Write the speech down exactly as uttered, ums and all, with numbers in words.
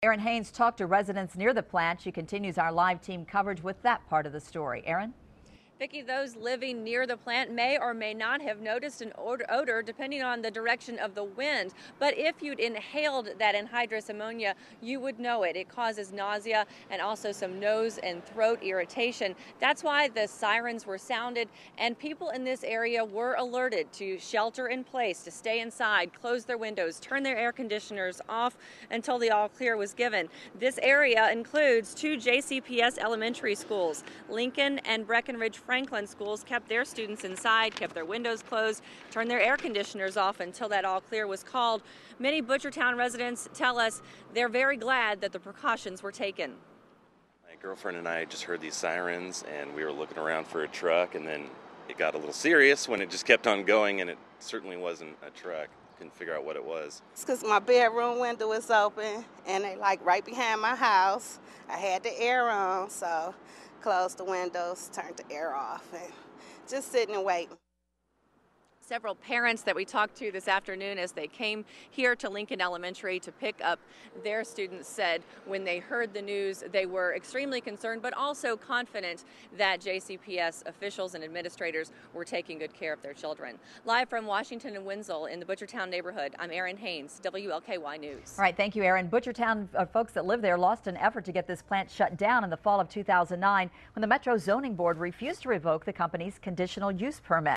Erin Haynes talked to residents near the plant. She continues our live team coverage with that part of the story. Erin? Vicki, those living near the plant may or may not have noticed an odor depending on the direction of the wind. But if you'd inhaled that anhydrous ammonia, you would know it. It causes nausea and also some nose and throat irritation. That's why the sirens were sounded and people in this area were alerted to shelter in place, to stay inside, close their windows, turn their air conditioners off until the all clear was given. This area includes two J C P S elementary schools. Lincoln and Breckenridge Franklin schools kept their students inside, kept their windows closed, turned their air conditioners off until that all clear was called. Many Butchertown residents tell us they're very glad that the precautions were taken. My girlfriend and I just heard these sirens and we were looking around for a truck, and then it got a little serious when it just kept on going, and it certainly wasn't a truck. Couldn't figure out what it was. It's because my bedroom window is open and they like right behind my house. I had the air on, so closed the windows, turned the air off, and just sitting and waiting. Several parents that we talked to this afternoon as they came here to Lincoln Elementary to pick up their students said when they heard the news they were extremely concerned but also confident that J C P S officials and administrators were taking good care of their children. Live from Washington and Winslow in the Butchertown neighborhood, I'm Erin Haynes, W L K Y News. All right, thank you, Erin. Butchertown uh, folks that live there lost an effort to get this plant shut down in the fall of two thousand nine when the Metro Zoning Board refused to revoke the company's conditional use permit.